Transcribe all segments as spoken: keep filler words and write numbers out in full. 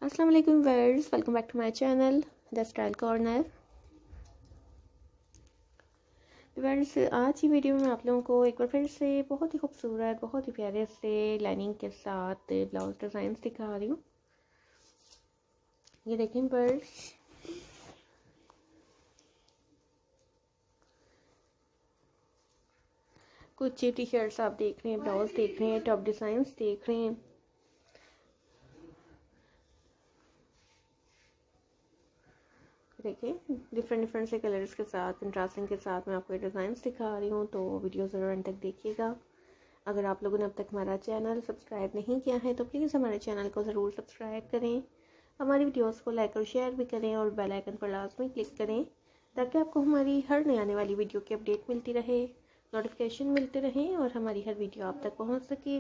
अस्सलाम वालेकुम viewers, welcome back to my channel the style corner. Viewers, आज की वीडियो में आप लोगों को एक बार फिर से बहुत ही खूबसूरत, बहुत ही प्यारे से लाइनिंग के साथ ब्लाउज डिज़ाइंस दिखा रही हूँ। ये देखें व्यूअर्स, कुछ टी शर्ट्स आप देख रहे हैं, ब्लाउज देख रहे हैं, टॉप डिज़ाइंस देख रहे हैं। देखिए डिफरेंट डिफरेंट से कलर्स के साथ, कंट्रास्टिंग के साथ मैं आपको डिज़ाइंस दिखा रही हूँ, तो वीडियो ज़रूर अंत तक देखिएगा। अगर आप लोगों ने अब तक हमारा चैनल सब्सक्राइब नहीं किया है तो प्लीज़ हमारे चैनल को ज़रूर सब्सक्राइब करें, हमारी वीडियोस को लाइक और शेयर भी करें और बेल आइकन पर लाजमी क्लिक करें ताकि आपको हमारी हर नई आने वाली वीडियो की अपडेट मिलती रहे, नोटिफिकेशन मिलते रहें और हमारी हर वीडियो आप तक पहुँच सके।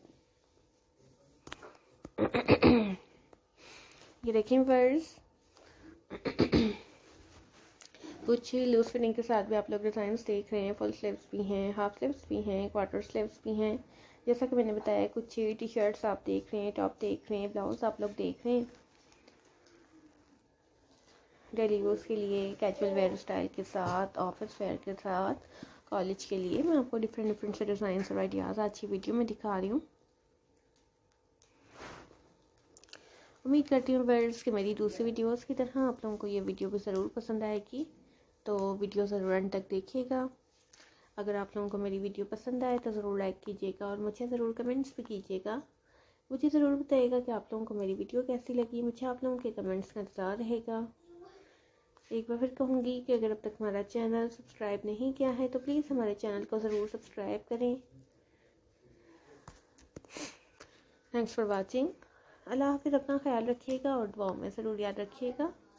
ये देखें वर्स, कुछ लूज फिटिंग के साथ भी आप लोग डिज़ाइंस देख रहे हैं। फुल स्लीव्स भी हैं, हाफ स्लीव्स भी हैं, क्वार्टर स्लीव्स भी हैं। जैसा कि मैंने बताया, कुछ टी शर्ट्स आप देख रहे हैं, टॉप देख रहे हैं, ब्लाउज आप लोग देख रहे हैं। डेली यूज़ के लिए, कैजुअल वेयर स्टाइल के साथ, ऑफिस वेयर के साथ, कॉलेज के लिए मैं आपको डिफरेंट डिफरेंट से डिज़ाइंस और आइडियाज़ आज की वीडियो में दिखा रही हूँ। उम्मीद करती हूँ व्यूअर्स कि मेरी दूसरी वीडियोस की तरह आप लोगों को ये वीडियो भी ज़रूर पसंद आएगी, तो वीडियो ज़रूर अंत तक देखिएगा। अगर आप लोगों को मेरी वीडियो पसंद आए तो ज़रूर लाइक कीजिएगा और मुझे ज़रूर कमेंट्स भी कीजिएगा। मुझे ज़रूर बताइएगा कि आप लोगों को मेरी वीडियो कैसी लगी। मुझे आप लोगों के कमेंट्स का इंतज़ार रहेगा। एक बार फिर कहूँगी कि अगर अब तक हमारा चैनल सब्सक्राइब नहीं किया है तो प्लीज़ हमारे चैनल को ज़रूर सब्सक्राइब करें। Thanks for watching. अल्लाह हाफिज़। अपना ख्याल रखिएगा और दुआओं में ज़रूर याद रखिएगा।